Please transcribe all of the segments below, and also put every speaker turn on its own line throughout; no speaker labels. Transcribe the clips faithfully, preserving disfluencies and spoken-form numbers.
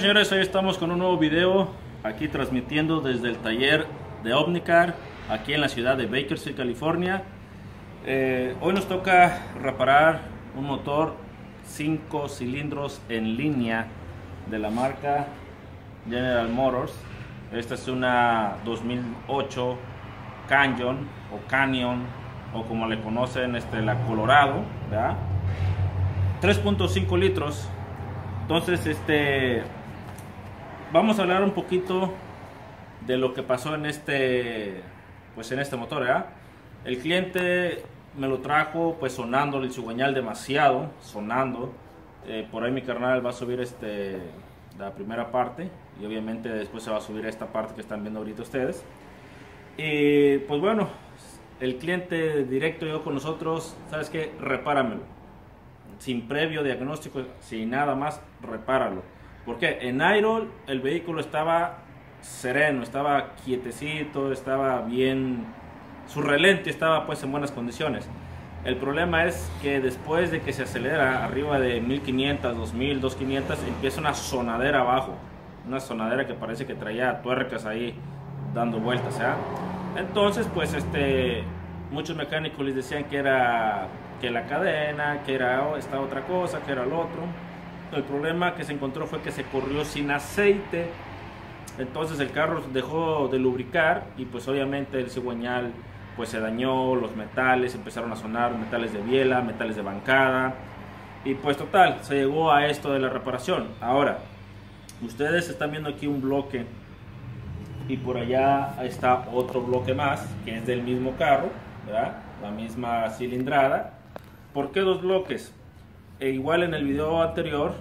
señores, hoy estamos con un nuevo video aquí transmitiendo desde el taller de Omnicar aquí en la ciudad de Bakersfield, California. Eh, hoy nos toca reparar un motor cinco cilindros en línea de la marca General Motors. Esta es una dos mil ocho Canyon o Canyon o como le conocen, este, la Colorado, ¿verdad? tres punto cinco litros. Entonces, este, vamos a hablar un poquito de lo que pasó en este, pues en este motor, ¿verdad? El cliente me lo trajo, pues sonando el cigüeñal demasiado, sonando. Eh, por ahí mi carnal va a subir este, la primera parte y obviamente después se va a subir esta parte que están viendo ahorita ustedes. Y pues bueno, el cliente directo llegó con nosotros, ¿sabes qué? Repáramelo. Sin previo diagnóstico, sin nada más, repáralo. Porque en idle el vehículo estaba sereno, estaba quietecito, estaba bien, su relente estaba pues en buenas condiciones. El problema es que después de que se acelera arriba de mil quinientos, dos mil, dos mil quinientos, empieza una sonadera abajo, una sonadera que parece que traía tuercas ahí dando vueltas, ¿eh? Entonces pues este, muchos mecánicos les decían que era que la cadena, que era esta otra cosa, que era el otro. El problema que se encontró fue que se corrió sin aceite, entonces el carro dejó de lubricar y pues obviamente el cigüeñal pues se dañó, los metales empezaron a sonar, metales de biela, metales de bancada, y pues total, se llegó a esto de la reparación. Ahora, ustedes están viendo aquí un bloque y por allá está otro bloque más que es del mismo carro, ¿verdad? La misma cilindrada. ¿Por qué dos bloques? E igual en el video anterior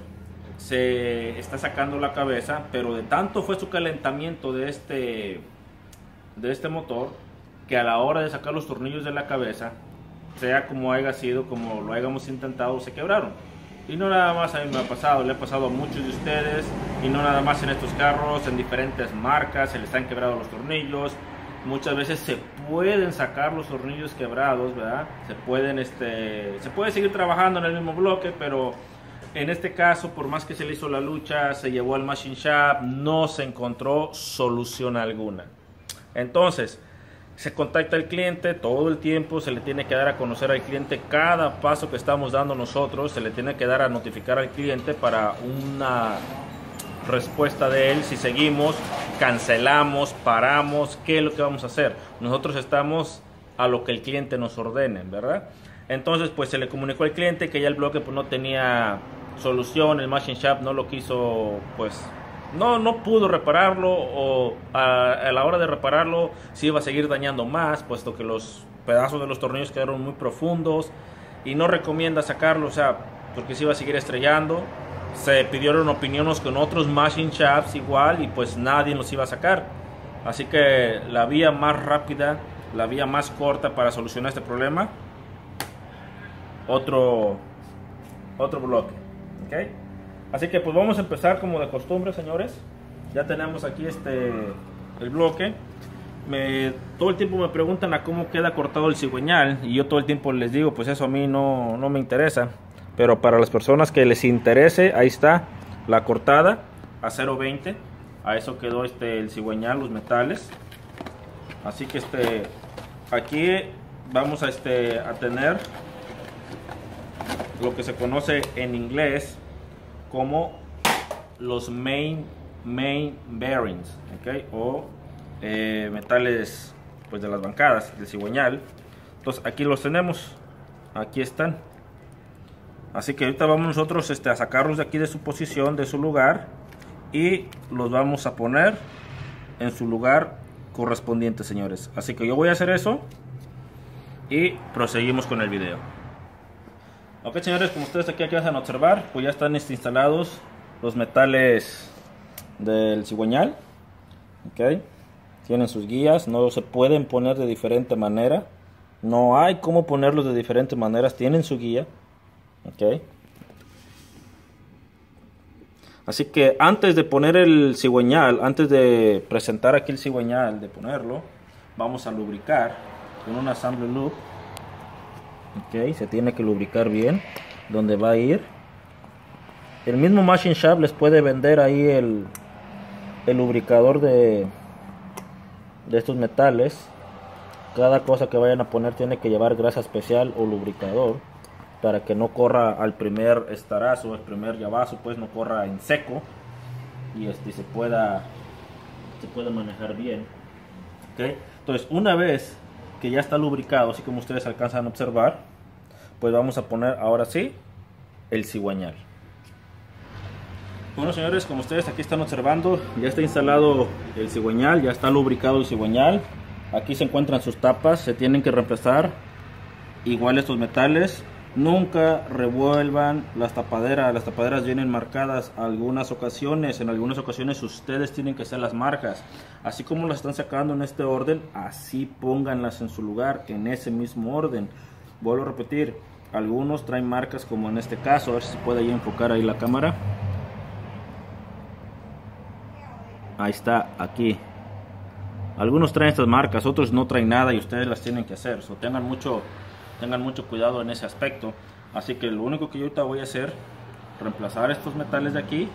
se está sacando la cabeza, pero de tanto fue su calentamiento de este, de este motor, que a la hora de sacar los tornillos de la cabeza, sea como haya sido, como lo hayamos intentado, se quebraron. Y no nada más a mí me ha pasado, le ha pasado a muchos de ustedes, y no nada más en estos carros, en diferentes marcas, se les han quebrado los tornillos. Muchas veces se pueden sacar los tornillos quebrados, ¿verdad? Se pueden, este, se puede seguir trabajando en el mismo bloque, pero en este caso, por más que se le hizo la lucha, se llevó al machine shop, no se encontró solución alguna. Entonces, se contacta al cliente todo el tiempo, se le tiene que dar a conocer al cliente cada paso que estamos dando nosotros, se le tiene que dar a notificar al cliente para una respuesta de él, si seguimos, cancelamos, paramos, qué es lo que vamos a hacer. Nosotros estamos a lo que el cliente nos ordene, ¿verdad? Entonces pues se le comunicó al cliente que ya el bloque pues no tenía solución, el machine shop no lo quiso, pues no, no pudo repararlo, o a, a la hora de repararlo se iba a seguir dañando más, puesto que los pedazos de los tornillos quedaron muy profundos y no recomienda sacarlo, o sea, porque se iba a seguir estrellando. Se pidieron opiniones con otros machine shops igual y pues nadie los iba a sacar. Así que la vía más rápida, la vía más corta para solucionar este problema, otro otro bloque, ¿okay? Así que pues vamos a empezar como de costumbre, señores. Ya tenemos aquí este el bloque. Me, todo el tiempo me preguntan a cómo queda cortado el cigüeñal y yo todo el tiempo les digo pues eso a mí no, no me interesa. Pero para las personas que les interese, ahí está la cortada a cero veinte. A eso quedó este, el cigüeñal, los metales. Así que este, aquí vamos a, este, a tener lo que se conoce en inglés como los main, main bearings, ¿okay? O eh, metales pues, de las bancadas del cigüeñal. Entonces aquí los tenemos, aquí están. Así que ahorita vamos nosotros este, a sacarlos de aquí de su posición, de su lugar, y los vamos a poner en su lugar correspondiente, señores. Así que yo voy a hacer eso y proseguimos con el video. Ok, señores, como ustedes aquí, aquí van a observar, pues ya están este, instalados los metales del cigüeñal. Ok, tienen sus guías, no se pueden poner de diferente manera, no hay cómo ponerlos de diferentes maneras, tienen su guía. Okay. Así que antes de poner el cigüeñal, antes de presentar aquí el cigüeñal, de ponerlo, vamos a lubricar con un assembly lube. Okay, se tiene que lubricar bien donde va a ir el mismo Machine Shop les puede vender ahí el, el lubricador de, de estos metales. Cada cosa que vayan a poner tiene que llevar grasa especial o lubricador para que no corra al primer estarazo, el primer llavazo, pues no corra en seco y este se pueda se pueda manejar bien. ¿Okay? Entonces, una vez que ya está lubricado, así como ustedes alcanzan a observar, pues vamos a poner ahora sí el cigüeñal. Bueno, señores, como ustedes aquí están observando, ya está instalado el cigüeñal, ya está lubricado el cigüeñal. Aquí se encuentran sus tapas, se tienen que reemplazar igual estos metales. Nunca revuelvan las tapaderas, las tapaderas vienen marcadas algunas ocasiones, en algunas ocasiones ustedes tienen que hacer las marcas. Así como las están sacando en este orden, así pónganlas en su lugar, en ese mismo orden. Vuelvo a repetir, algunos traen marcas como en este caso, a ver si se puede ahí enfocar ahí la cámara. Ahí está, aquí. Algunos traen estas marcas, otros no traen nada y ustedes las tienen que hacer. So, tengan mucho, tengan mucho cuidado en ese aspecto. Así que lo único que yo ahorita voy a hacer, reemplazar estos metales de aquí.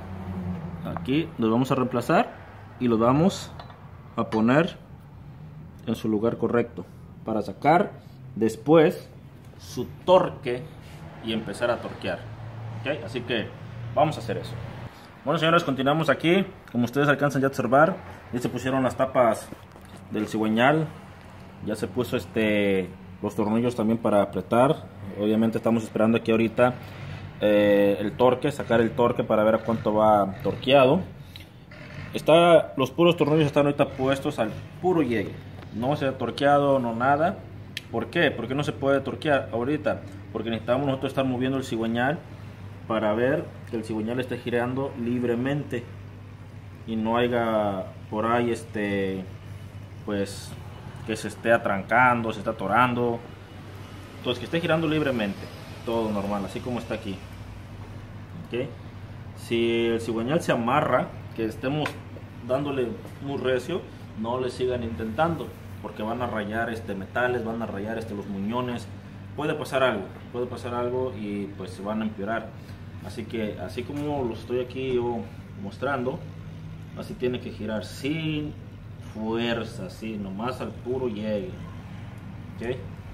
Aquí los vamos a reemplazar y los vamos a poner en su lugar correcto para sacar después su torque y empezar a torquear. ¿Okay? Así que vamos a hacer eso. Bueno, señores, continuamos aquí. Como ustedes alcanzan ya a observar, ya se pusieron las tapas del cigüeñal, ya se puso este los tornillos también para apretar. Obviamente estamos esperando aquí ahorita eh, el torque, sacar el torque para ver a cuánto va torqueado. Está, los puros tornillos están ahorita puestos al puro llegue, no se ha torqueado, no nada. ¿Por qué? Porque no se puede torquear ahorita, porque necesitamos nosotros estar moviendo el cigüeñal para ver que el cigüeñal esté girando libremente y no haya por ahí este pues que se esté atrancando, se está atorando. Entonces que esté girando libremente, todo normal, así como está aquí. ¿Okay? Si el cigüeñal se amarra, que estemos dándole muy recio, no le sigan intentando, porque van a rayar este metales, van a rayar este los muñones, puede pasar algo, puede pasar algo y pues se van a empeorar. Así que así como lo estoy aquí yo mostrando, así tiene que girar sin fuerza, así nomás al puro llegue. ¿Okay?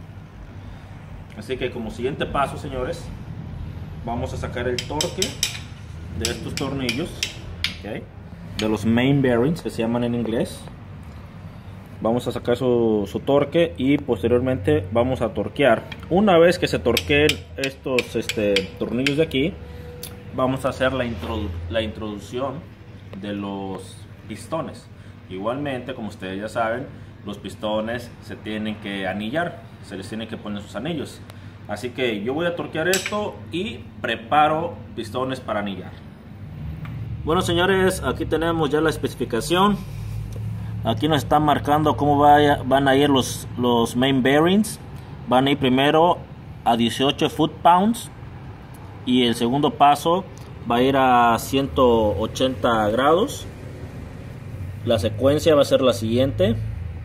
Así que como siguiente paso, señores, vamos a sacar el torque de estos tornillos. ¿Okay? De los main bearings, que se llaman en inglés. Vamos a sacar su, su torque y posteriormente vamos a torquear. Una vez que se torqueen estos este, tornillos de aquí, vamos a hacer la, introdu la introducción de los pistones. Igualmente, como ustedes ya saben, los pistones se tienen que anillar, se les tienen que poner sus anillos. Así que yo voy a torquear esto y preparo pistones para anillar. Bueno, señores, aquí tenemos ya la especificación. Aquí nos están marcando cómo vaya, van a ir los, los main bearings. Van a ir primero a dieciocho foot pounds y el segundo paso va a ir a ciento ochenta grados. La secuencia va a ser la siguiente.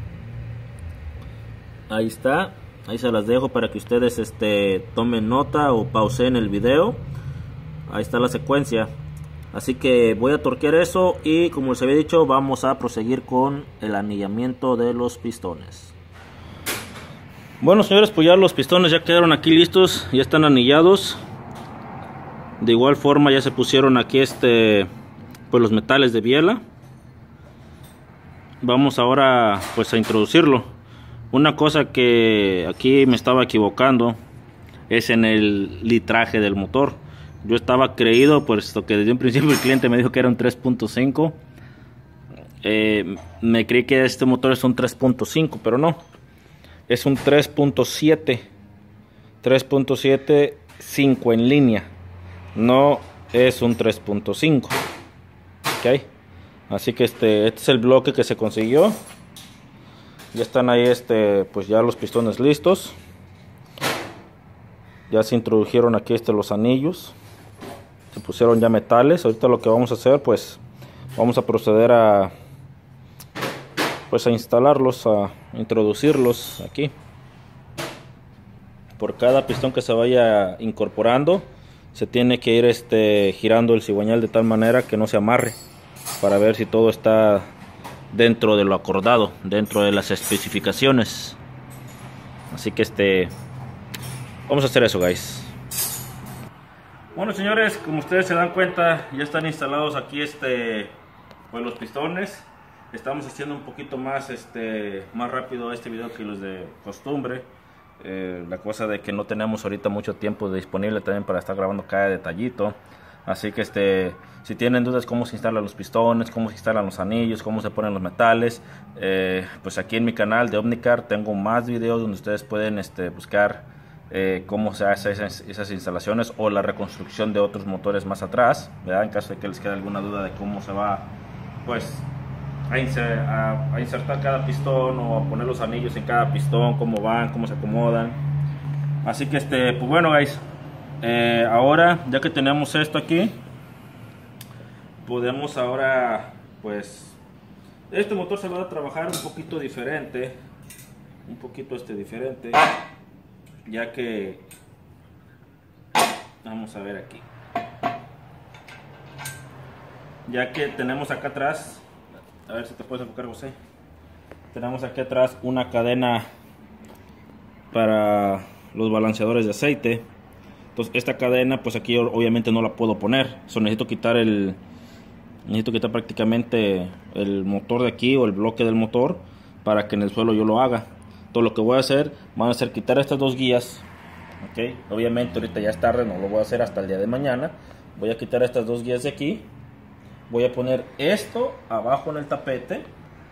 Ahí está, ahí se las dejo para que ustedes este, tomen nota o pausen el video. Ahí está la secuencia. Así que voy a torquear eso y, como les había dicho, vamos a proseguir con el anillamiento de los pistones. Bueno, señores, pues ya los pistones ya quedaron aquí listos, ya están anillados. De igual forma ya se pusieron aquí este pues los metales de biela. Vamos ahora pues a introducirlo. Una cosa que aquí me estaba equivocando es en el litraje del motor. Yo estaba creído, puesto que desde un principio el cliente me dijo que era un tres punto cinco. Eh, me creí que este motor es un tres punto cinco, pero no. Es un tres punto siete. tres punto siete cinco en línea. No es un tres punto cinco. Ok. Así que este, este es el bloque que se consiguió. Ya están ahí este, pues ya los pistones listos. Ya se introdujeron aquí este, los anillos. Se pusieron ya metales. Ahorita lo que vamos a hacer, pues vamos a proceder a pues a instalarlos, a introducirlos aquí. Por cada pistón que se vaya incorporando se tiene que ir este, girando el cigüeñal de tal manera que no se amarre, para ver si todo está dentro de lo acordado, dentro de las especificaciones. Así que este vamos a hacer eso, guys. Bueno, señores, como ustedes se dan cuenta, ya están instalados aquí este pues los pistones. Estamos haciendo un poquito más este más rápido este video que los de costumbre. Eh, la cosa de que no tenemos ahorita mucho tiempo disponible también para estar grabando cada detallito. Así que este si tienen dudas cómo se instalan los pistones, cómo se instalan los anillos, cómo se ponen los metales, eh, pues aquí en mi canal de Omnicar tengo más videos donde ustedes pueden este, buscar eh, cómo se hace esas, esas instalaciones o la reconstrucción de otros motores más atrás, ¿verdad? En caso de que les quede alguna duda de cómo se va pues a, inser, a, a insertar cada pistón o a poner los anillos en cada pistón, cómo van, cómo se acomodan. Así que este pues bueno, guys, eh, ahora ya que tenemos esto aquí, podemos ahora pues este motor se va a trabajar un poquito diferente, un poquito este diferente, ya que vamos a ver aquí, ya que tenemos acá atrás, a ver si te puedes enfocar, José, tenemos aquí atrás una cadena para los balanceadores de aceite. Entonces esta cadena pues aquí obviamente no la puedo poner, so, necesito quitar el necesito quitar prácticamente el motor de aquí o el bloque del motor para que en el suelo yo lo haga. Todo lo que voy a hacer van a ser quitar estas dos guías, ¿okay? Obviamente ahorita ya es tarde, no lo voy a hacer hasta el día de mañana. Voy a quitar estas dos guías de aquí, voy a poner esto abajo en el tapete,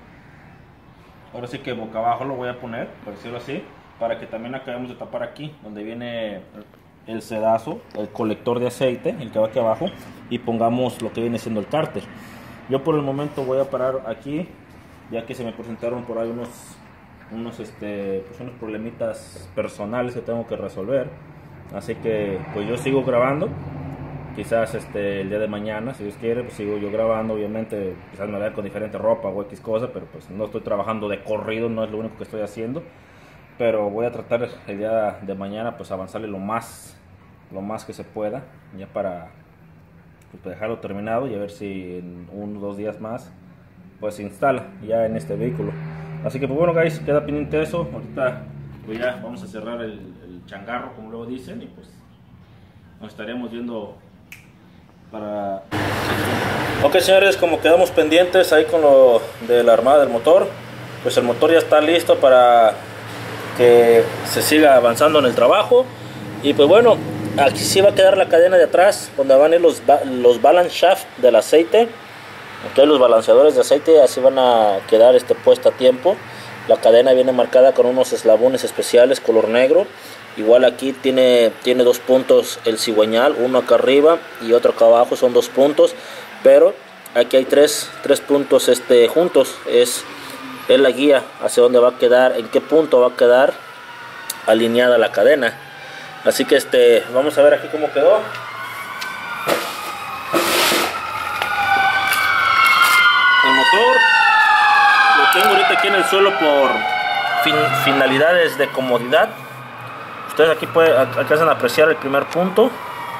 ahora sí que boca abajo lo voy a poner, por decirlo así, para que también acabemos de tapar aquí donde viene el sedazo, el colector de aceite, el que va aquí abajo, y pongamos lo que viene siendo el cárter. Yo por el momento voy a parar aquí, ya que se me presentaron por ahí unos unos este pues unos problemitas personales que tengo que resolver. Así que pues yo sigo grabando, quizás este el día de mañana, si Dios quiere, pues sigo yo grabando. Obviamente quizás me vea con diferente ropa o X cosa, pero pues no estoy trabajando de corrido, no es lo único que estoy haciendo. Pero voy a tratar el día de mañana pues avanzarle lo más lo más que se pueda, ya para pues, dejarlo terminado y a ver si en uno o dos días más pues se instala ya en este vehículo. Así que pues bueno, guys, queda pendiente eso. Ahorita pues ya vamos a cerrar el, el changarro, como luego dicen, y pues nos estaríamos viendo para... Ok, señores, como quedamos pendientes ahí con lo de la armada del motor, pues el motor ya está listo para que se siga avanzando en el trabajo. Y pues bueno, aquí sí va a quedar la cadena de atrás donde van a ir los, los balance shaft del aceite. Okay, los balanceadores de aceite así van a quedar este, puesta a tiempo. La cadena viene marcada con unos eslabones especiales color negro. Igual aquí tiene, tiene dos puntos el cigüeñal, uno acá arriba y otro acá abajo, son dos puntos. Pero aquí hay tres, tres puntos este, juntos. Es, es la guía hacia dónde va a quedar, en qué punto va a quedar alineada la cadena. Así que este, vamos a ver aquí cómo quedó. El motor lo tengo ahorita aquí en el suelo por fin, finalidades de comodidad. Ustedes aquí pueden, alcanzan a apreciar el primer punto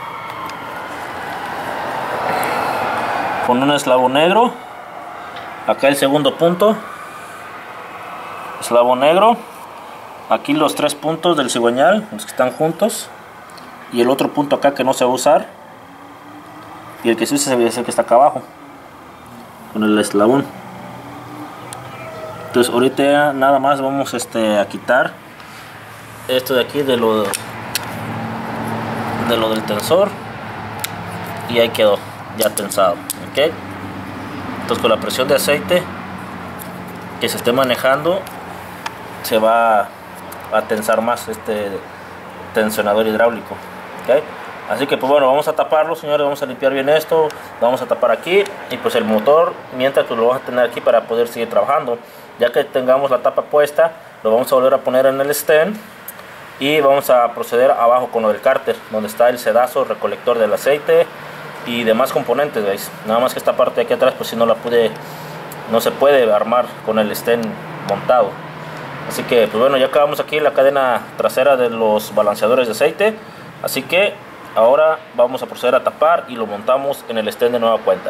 con un eslabón negro. Acá el segundo punto, eslabón negro. Aquí los tres puntos del cigüeñal, los que están juntos, y el otro punto acá que no se va a usar, y el que se usa es el que está acá abajo con el eslabón. Entonces ahorita nada más vamos este, a quitar esto de aquí de lo, de lo del tensor, y ahí quedó ya tensado. ¿Okay? Entonces con la presión de aceite que se esté manejando se va a tensar más este tensionador hidráulico. ¿Okay? Así que pues bueno, vamos a taparlo, señores, vamos a limpiar bien esto, vamos a tapar aquí, y pues el motor mientras pues lo vamos a tener aquí para poder seguir trabajando. Ya que tengamos la tapa puesta, lo vamos a volver a poner en el stand y vamos a proceder abajo con lo del cárter, donde está el sedazo, recolector del aceite y demás componentes, ¿veis? Nada más que esta parte de aquí atrás pues si no la pude, no se puede armar con el stand montado. Así que pues bueno, ya acabamos aquí la cadena trasera de los balanceadores de aceite. Así que ahora vamos a proceder a tapar y lo montamos en el stand de nueva cuenta.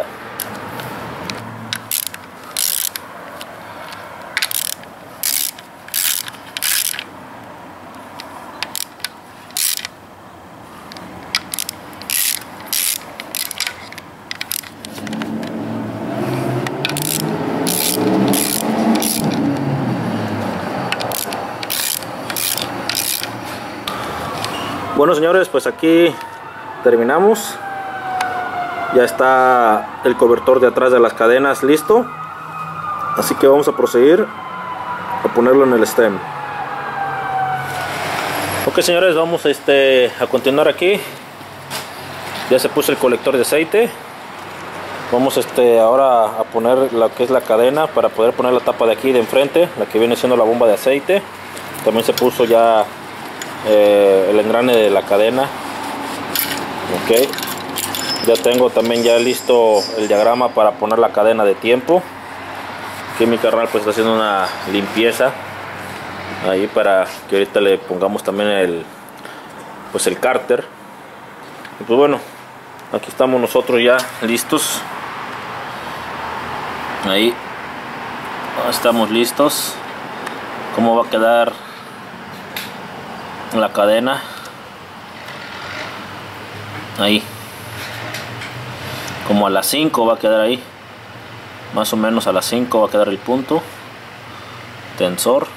Bueno, señores, pues aquí terminamos. Ya está el cobertor de atrás de las cadenas listo, así que vamos a proceder a ponerlo en el stem. Ok, señores, vamos este, a continuar aquí. Ya se puso el colector de aceite. Vamos este, ahora a poner lo que es la cadena para poder poner la tapa de aquí de enfrente, la que viene siendo la bomba de aceite. También se puso ya Eh, el engrane de la cadena. Ok, ya tengo también ya listo el diagrama para poner la cadena de tiempo. Aquí mi carnal pues está haciendo una limpieza ahí para que ahorita le pongamos también el pues el cárter. Y pues bueno, aquí estamos nosotros ya listos. Ahí estamos listos. ¿Cómo va a quedar la cadena? Ahí como a las cinco va a quedar ahí, más o menos a las cinco va a quedar el punto, tensor,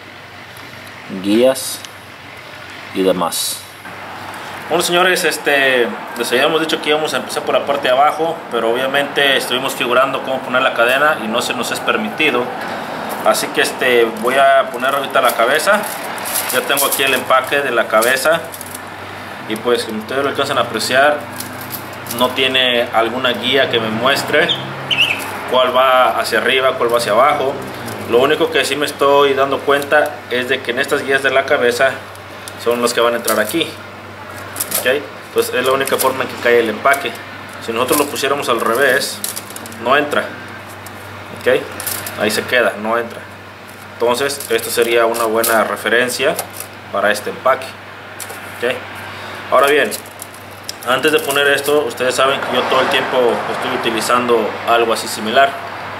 guías y demás. Bueno, señores, este les habíamos dicho que íbamos a empezar por la parte de abajo, pero obviamente estuvimos figurando cómo poner la cadena y no se nos es permitido, así que este voy a poner ahorita la cabeza. Ya tengo aquí el empaque de la cabeza y pues como ustedes lo alcanzan a apreciar, no tiene alguna guía que me muestre cuál va hacia arriba, cuál va hacia abajo. Lo único que sí me estoy dando cuenta es de que en estas guías de la cabeza son los que van a entrar aquí. ¿Okay? Entonces es la única forma en que cae el empaque. Si nosotros lo pusiéramos al revés, no entra. ¿Okay? Ahí se queda, no entra. Entonces esto sería una buena referencia para este empaque. ¿Okay? Ahora bien, antes de poner esto, ustedes saben que yo todo el tiempo estoy utilizando algo así similar.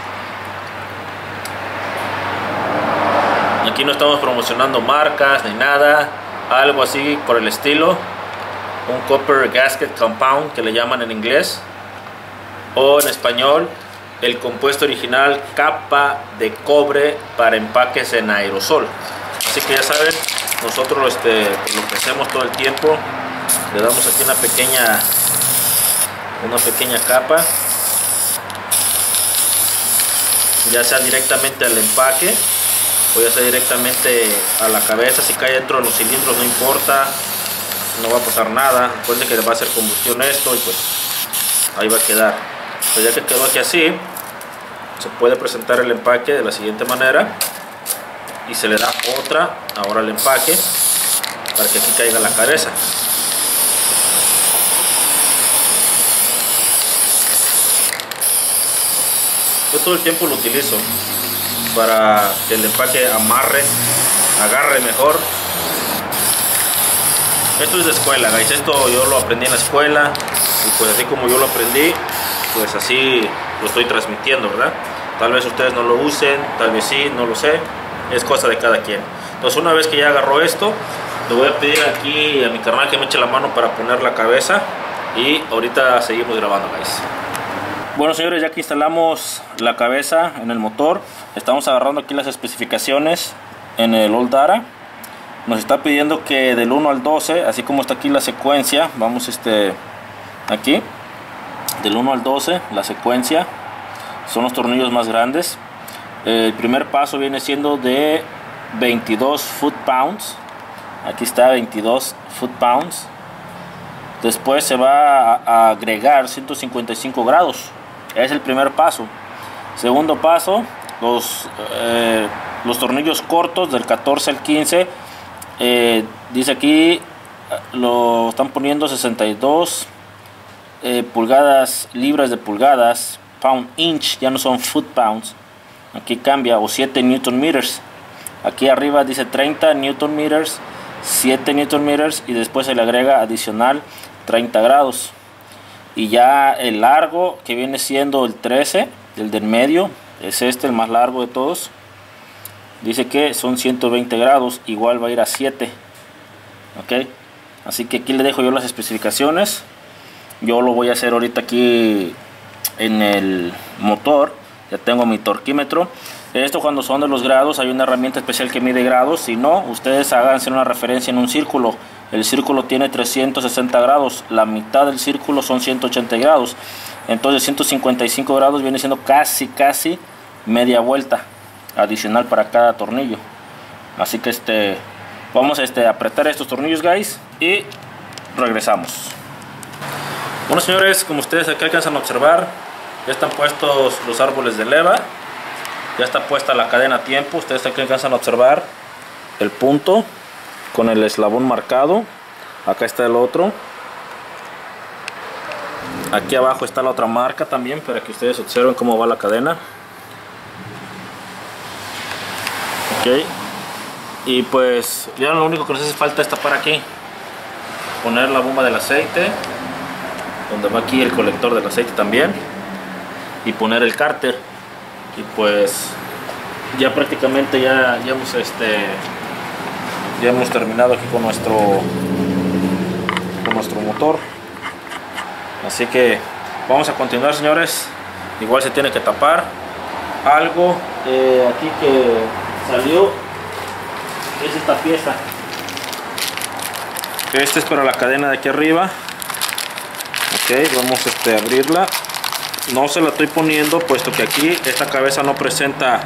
Aquí no estamos promocionando marcas ni nada, algo así por el estilo. Un copper gasket compound, que le llaman en inglés, o en español el compuesto original capa de cobre para empaques en aerosol. Así que ya saben, nosotros este, lo que hacemos todo el tiempo, le damos aquí una pequeña una pequeña capa, ya sea directamente al empaque o ya sea directamente a la cabeza. Si cae dentro de los cilindros no importa, no va a pasar nada. Recuerden que le va a hacer combustión esto y pues ahí va a quedar. Pues ya que quedó aquí así, se puede presentar el empaque de la siguiente manera y se le da otra ahora al empaque para que aquí caiga la cabeza. Yo todo el tiempo lo utilizo para que el empaque amarre, agarre mejor. Esto es de escuela, guys. Esto yo lo aprendí en la escuela y pues así como yo lo aprendí, pues así lo estoy transmitiendo, ¿verdad? Tal vez ustedes no lo usen, tal vez sí, no lo sé, es cosa de cada quien. Entonces una vez que ya agarró esto, le voy a pedir aquí a mi carnal que me eche la mano para poner la cabeza y ahorita seguimos grabando, guys. Bueno, señores, ya que instalamos la cabeza en el motor, estamos agarrando aquí las especificaciones en el Old Data. Nos está pidiendo que del uno al doce, así como está aquí la secuencia, vamos este aquí del uno al doce, la secuencia son los tornillos más grandes. El primer paso viene siendo de veintidós foot pounds, aquí está veintidós foot pounds. Después se va a, a agregar ciento cincuenta y cinco grados, es el primer paso. Segundo paso, los, eh, los tornillos cortos del catorce al quince, eh, dice aquí lo están poniendo sesenta y dos eh, pulgadas, libras de pulgadas, pound inch, ya no son foot pounds, aquí cambia, o siete newton meters. Aquí arriba dice treinta newton meters siete newton meters y después se le agrega adicional treinta grados. Y ya el largo, que viene siendo el trece, el del medio, es este el más largo de todos, dice que son ciento veinte grados, igual va a ir a siete. Ok, así que aquí le dejo yo las especificaciones. Yo lo voy a hacer ahorita aquí en el motor. Ya tengo mi torquímetro. Esto, cuando son de los grados, hay una herramienta especial que mide grados. Si no, ustedes háganse una referencia en un círculo. El círculo tiene trescientos sesenta grados, la mitad del círculo son ciento ochenta grados. Entonces ciento cincuenta y cinco grados viene siendo casi casi media vuelta adicional para cada tornillo. Así que este vamos este, a apretar estos tornillos, guys, y regresamos. Bueno, señores, como ustedes aquí alcanzan a observar, ya están puestos los árboles de leva, ya está puesta la cadena a tiempo. Ustedes aquí alcanzan a observar el punto con el eslabón marcado. Acá está el otro. Aquí abajo está la otra marca también, para que ustedes observen cómo va la cadena. Ok. Y pues ya lo único que nos hace falta es tapar aquí, poner la bomba del aceite, donde va aquí el colector del aceite también, y poner el cárter. Y pues ya prácticamente ya, ya hemos este ya hemos terminado aquí con nuestro con nuestro motor. Así que vamos a continuar, señores. Igual se tiene que tapar algo eh, aquí que salió, es esta pieza. Este es para la cadena de aquí arriba. Ok, vamos este, a abrirla. No se la estoy poniendo puesto que aquí esta cabeza no presenta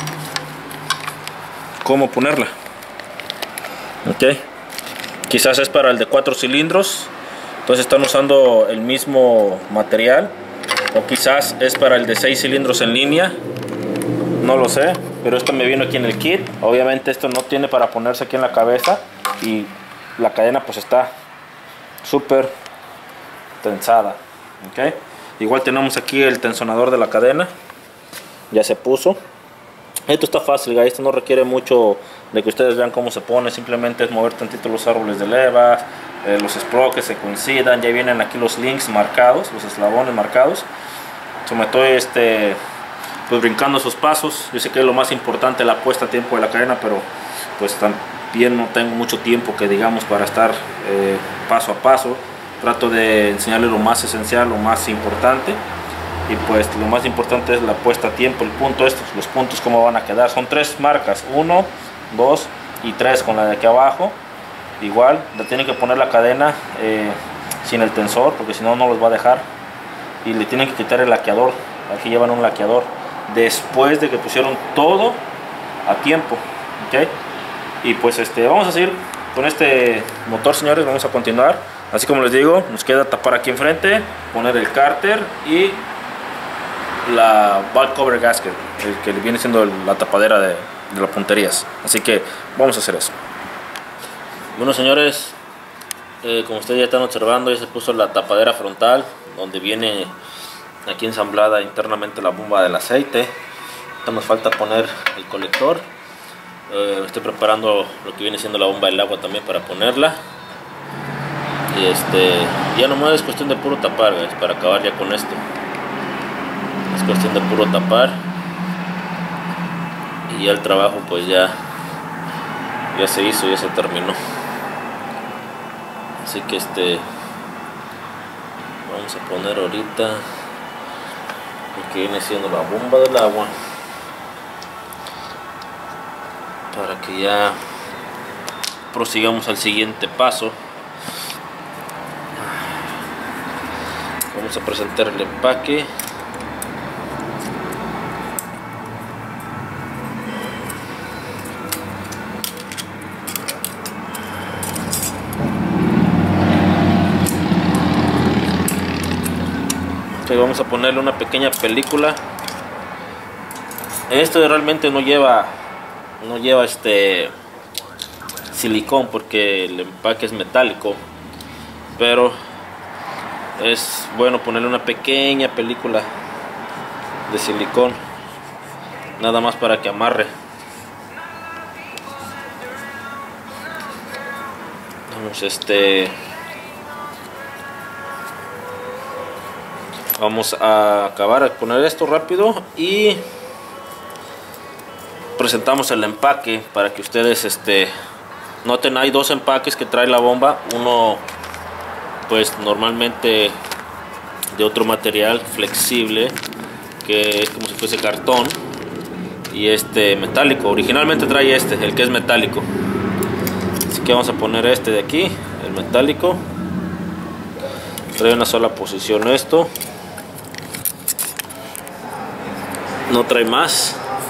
cómo ponerla. Ok, quizás es para el de cuatro cilindros, entonces están usando el mismo material, o quizás es para el de seis cilindros en línea, no lo sé, pero esto me vino aquí en el kit. Obviamente esto no tiene para ponerse aquí en la cabeza, y la cadena pues está súper tensada. Ok, igual tenemos aquí el tensionador de la cadena, ya se puso. Esto está fácil, guys. Esto no requiere mucho de que ustedes vean cómo se pone. Simplemente es mover tantito los árboles de leva, eh, los sprockets se coincidan. Ya vienen aquí los links marcados, los eslabones marcados. So, me estoy este, pues, brincando esos pasos. Yo sé que es lo más importante, la puesta a tiempo de la cadena, pero pues también no tengo mucho tiempo que digamos para estar eh, paso a paso. Trato de enseñarles lo más esencial, lo más importante. Y pues lo más importante es la puesta a tiempo, el punto, estos, los puntos cómo van a quedar. Son tres marcas, uno, dos y tres con la de aquí abajo. Igual, le tienen que poner la cadena eh, sin el tensor, porque si no, no los va a dejar. Y le tienen que quitar el laqueador, aquí llevan un laqueador, después de que pusieron todo a tiempo. ¿Okay? Y pues este, vamos a seguir con este motor, señores, vamos a continuar. Así como les digo, nos queda tapar aquí enfrente, poner el cárter y la valve cover gasket, el que viene siendo la tapadera de, de las punterías. Así que vamos a hacer eso. Bueno, señores, eh, como ustedes ya están observando, ya se puso la tapadera frontal, donde viene aquí ensamblada internamente la bomba del aceite. Ahora nos falta poner el colector. eh, estoy preparando lo que viene siendo la bomba del agua también para ponerla. Y este, ya nomás es cuestión de puro tapar, guys, para acabar ya con esto. Es cuestión de puro tapar y ya el trabajo pues ya ya se hizo, ya se terminó. Así que este vamos a poner ahorita lo que viene siendo la bomba del agua, para que ya prosigamos al siguiente paso. Vamos a presentar el empaque. Okay, vamos a ponerle una pequeña película. Esto realmente no lleva no lleva este silicón, porque el empaque es metálico, pero es bueno ponerle una pequeña película de silicón, nada más para que amarre. Vamos este vamos a acabar de poner esto rápido y presentamos el empaque para que ustedes este noten. Hay dos empaques que trae la bomba, uno pues normalmente de otro material flexible que es como si fuese cartón, y este metálico. Originalmente trae este, el que es metálico, así que vamos a poner este de aquí, el metálico. Trae una sola posición esto, no trae más,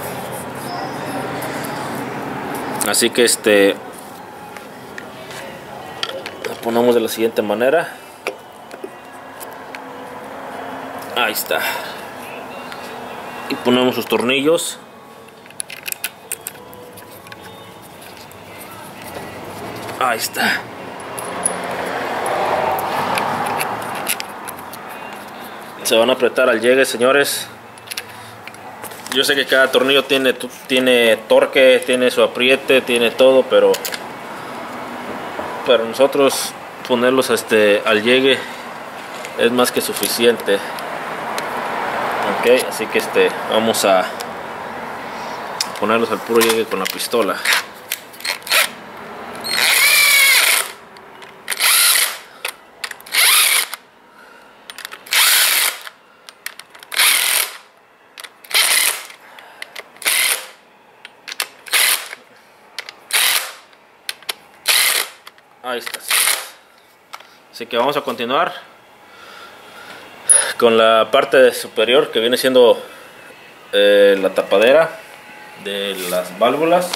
así que este lo ponemos de la siguiente manera. Ahí está, y ponemos sus tornillos. Ahí está. Se van a apretar al llegue, señores. Yo sé que cada tornillo tiene, tiene torque, tiene su apriete, tiene todo, pero para nosotros ponerlos este, al llegue es más que suficiente. Ok, así que este, vamos a ponerlos al puro llegue con la pistola. Ahí está. Así que vamos a continuar con la parte superior, que viene siendo eh, la tapadera de las válvulas,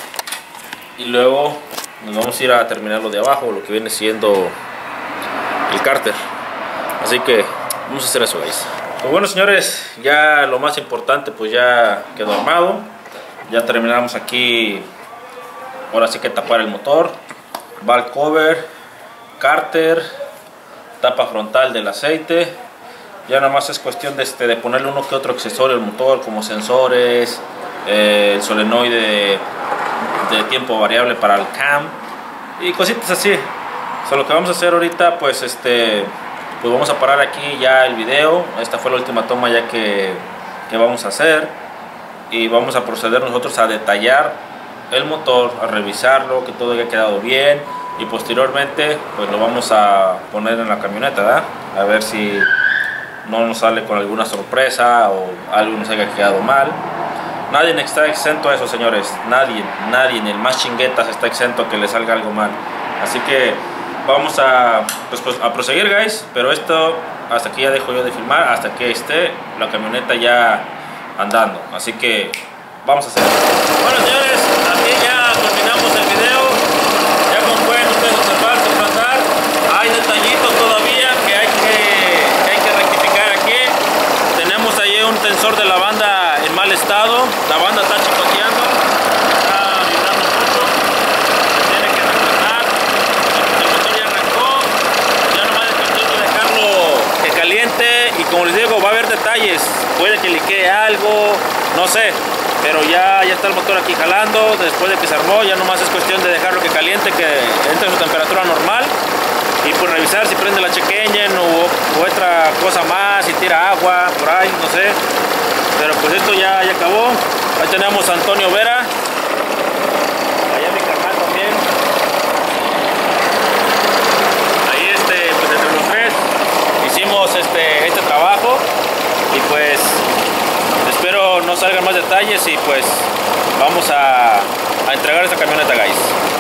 y luego nos vamos a ir a terminar lo de abajo, lo que viene siendo el cárter. Así que vamos a hacer eso, guys. Pues bueno, señores, ya lo más importante pues ya quedó armado. Ya terminamos aquí, ahora sí que tapar el motor, valve cover, cárter, tapa frontal del aceite. Ya nada más es cuestión de, este, de ponerle uno que otro accesorio al motor, como sensores, eh, el solenoide de, de tiempo variable para el cam y cositas así. So, lo que vamos a hacer ahorita, pues este pues vamos a parar aquí ya el video. Esta fue la última toma ya que, que vamos a hacer, y vamos a proceder nosotros a detallar el motor, a revisarlo, que todo haya quedado bien, y posteriormente pues lo vamos a poner en la camioneta, ¿verdad? A ver si no nos sale con alguna sorpresa o algo nos haya quedado mal. Nadie está exento a eso, señores. Nadie, nadie, ni el más chinguetas está exento a que le salga algo mal. Así que vamos a, pues, pues, a proseguir, guys. Pero esto, hasta aquí ya dejo yo de filmar, hasta que esté la camioneta ya andando. Así que vamos a hacer esto. Bueno, señores, aquí ya terminamos el video. Ya como pueden ustedes observar, sin pasar, hay detallitos todavía que hay que, que hay que rectificar aquí. Tenemos ahí un tensor de la banda en mal estado. La banda está chicoteando, está vibrando mucho, se tiene que reemplazar. El motor ya arrancó, ya nomás es cuestión de dejarlo que caliente, y como les digo, va a haber detalles, puede que liquee algo, no sé, pero ya, ya está el motor aquí jalando. Después de que se armó, ya nomás es cuestión de dejarlo que caliente, que entre a su temperatura normal, y pues revisar si prende la check engine o, o otra cosa más, si tira agua por ahí, no sé. Pero pues esto ya, ya acabó. Ahí tenemos a Antonio Vera, allá mi carnal también. Ahí este, pues entre los tres hicimos este, este trabajo, y pues espero no salgan más detalles, y pues vamos a, a entregar esta camioneta, guys.